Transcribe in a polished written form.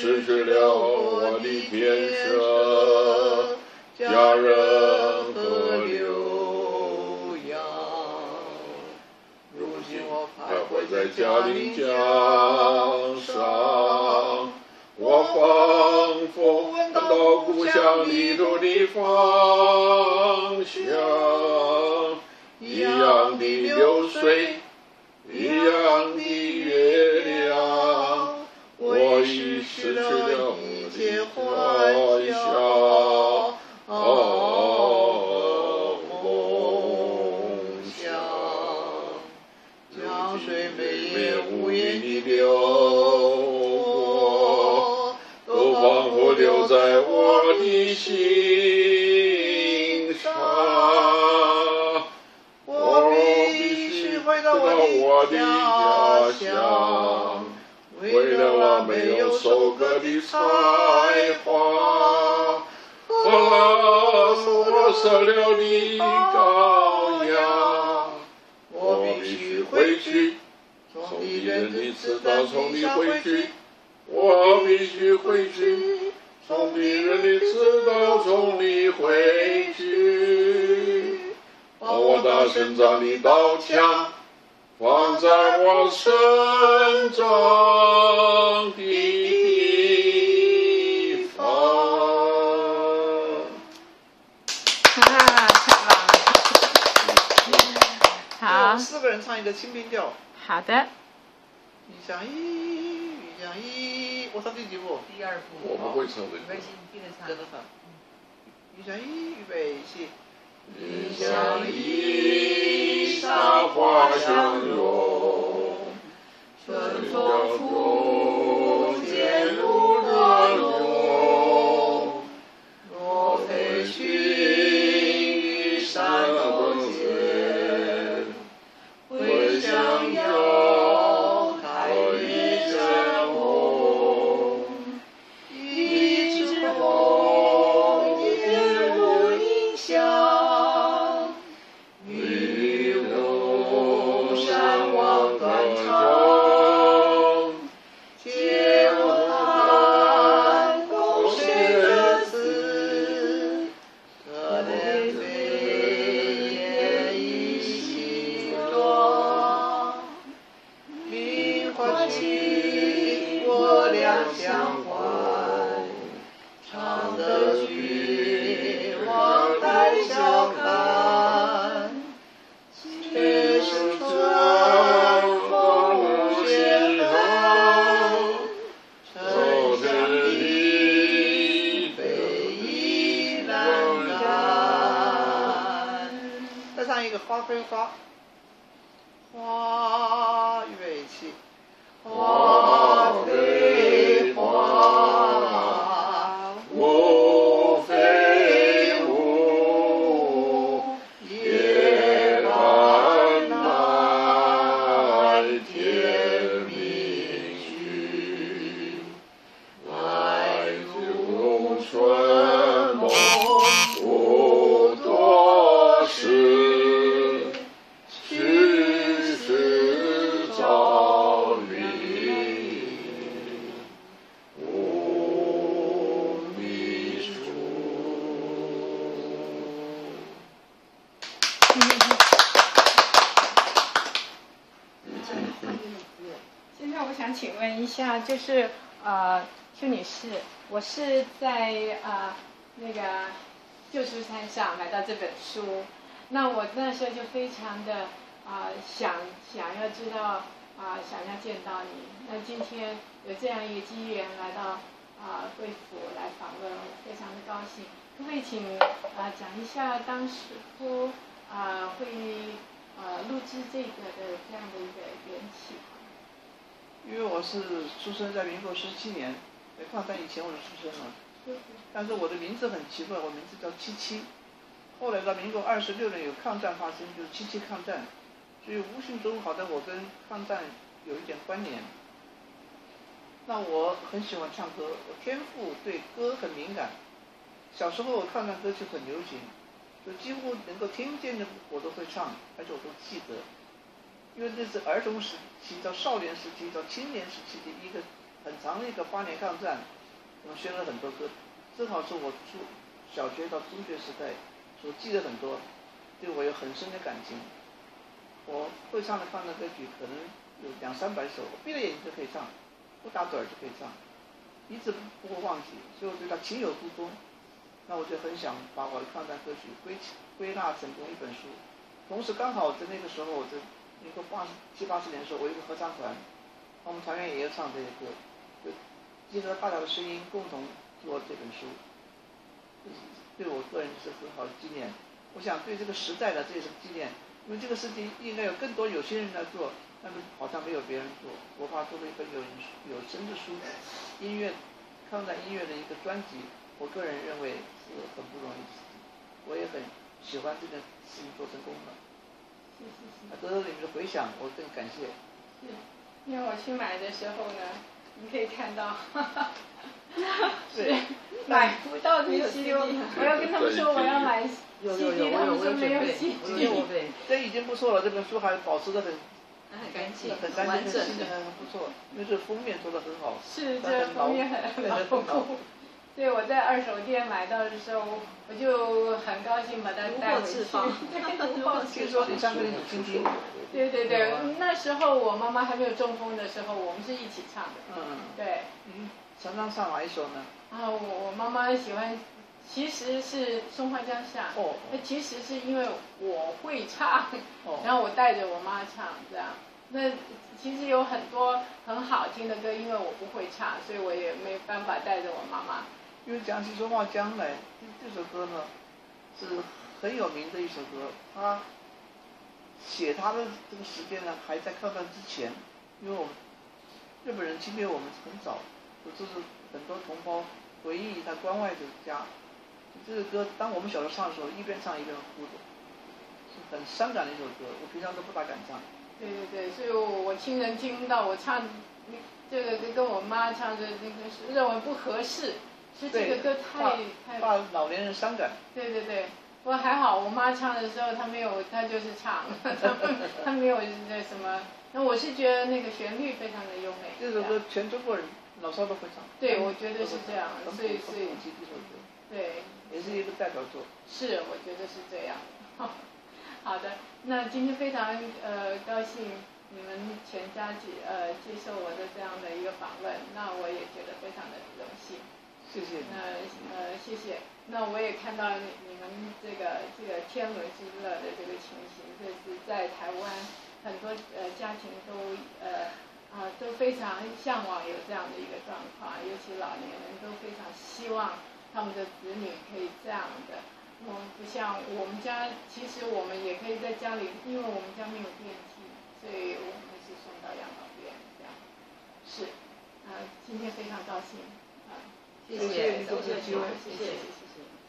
失去了我的天舍，家人和流养。如今我徘徊在嘉陵江上，我仿佛闻到故乡泥土的芳香，一样的流水，一样的月亮，我已失去了一切幻想，梦想。江水每夜无言地流过，都仿佛留在我的心上。我必须回到我的家乡，为了那没有收割的采花，和那所舍了的羔羊。我必须回去，从敌人的刺刀丛里回去。我必须回去，从敌人的刺刀丛里回去。把我大身上的刀枪放在我生长的地方。 太棒了！好 ，4个人唱一个清兵调。 好的。 雨想一，雨想一，我唱第几步？ 第2步。我不会唱这个。 没关系，你跟着唱。 跟着唱。雨想一，预备起。 雨想一，沙花相拥，春江中渐入乱涌。若非寻山横线，会向遥台一阵红。一枝红，叶落影香。玉龙山望断肠，借我弹弓谁人死？可怜飞燕一心装。名唤起我俩相还，唱得君望太笑看。却是春风无限好，愁江里飞意难干。 再唱一个花非花。花，预备起。 花非花，雾非雾，夜半来天明去，来如春梦不多时，去时早离无觅处。 现在我想请问一下，就是邱女士，我是在那个旧书摊上买到这本书，那我那时候就非常的想要知道想要见到你。那今天有这样一个机缘来到贵府来访问，我非常的高兴。可不可以请讲一下当时候会录制这个的这样的一个缘起？ 因为我是出生在民国17年，在抗战以前我就出生了。但是我的名字很奇怪，我名字叫77。后来到民国26年有抗战发生，就是77抗战，所以无形中好像我跟抗战有一点关联。那我很喜欢唱歌，我天赋对歌很敏感。小时候抗战歌曲很流行，就几乎能够听见的我都会唱，而且我都记得。因为那是儿童时期到少年时期到青年时期的一个很长的一个8年抗战，我学了很多歌，正好是我小学到中学时代所记得很多，对我有很深的感情。我会唱的抗战歌曲可能有200-300首，我闭着眼睛就可以唱，不打盹儿就可以唱，一直不会忘记，所以我对它情有独钟。那我就很想把我的抗战歌曲归纳成功一本书。同时刚好在那个时候，我在民国70、80年的时候，我有一个合唱团，我们团员也要唱这些歌，就结合大家的声音共同做这本书，对我个人是很好的纪念。我想对这个时代的这也是纪念，因为这个事情应该有更多有心人来做，但是好像没有别人做。我怕做了一本有声的书，抗战音乐的一个专辑，我个人认为是很不容易的事情。我也很喜欢这件事情做成功了。得到你们的回响，我更感谢。 是，因为我去买的时候呢，你可以看到， 对， 买不到这 CD，我要跟他们说我要买 CD，他们说没有 CD。 这已经不错了，这本书还保持得很干净， 很干净，很新的，很不错。因为这封面做得很好。 是，这封面很牢固。所以我在二手店买到的时候，我就很高兴把它带回去。 听说你唱给你母亲听。 对对对，那时候我妈妈还没有中风的时候，我们是一起唱的。对。 常常唱哪一首呢？ 我妈妈喜欢，其实是《松花江上》。其实是因为我会唱，然后我带着我妈唱这样。那其实有很多很好听的歌，因为我不会唱，所以我也没办法带着我妈妈。 因为讲起《松花江》来，这首歌呢是很有名的一首歌。他写他的这个时间呢，还在抗战之前，因为我们日本人侵略我们很早，就是很多同胞回忆他关外的家。这个歌当我们小时候唱的时候，一边唱一边哭的，是很伤感的一首歌。我平常都不大敢唱。 对对对，所以我亲人听到我唱这个歌跟我妈唱的那个是认为不合适，是这个歌太怕老年人伤感。 对对对，不过还好我妈唱的时候她就是唱，她没有那什么。那我是觉得那个旋律非常的优美。 这首歌全中国人老少都会唱。 对，我觉得是这样，所以对， 也是一个代表作。 是，我觉得是这样。好的，那今天非常高兴你们全家接受我的这样的一个访问，那我也觉得非常的荣幸。 谢谢。 谢谢。那我也看到你们这个天伦之乐的这个情形，这是在台湾很多家庭都非常向往有这样的一个状况，尤其老年人都非常希望他们的子女可以这样的。不像我们家，其实我们也可以在家里，因为我们家没有电梯，所以我们是送到养老院这样。是，今天非常高兴， 谢谢你给我这个机会， 谢谢。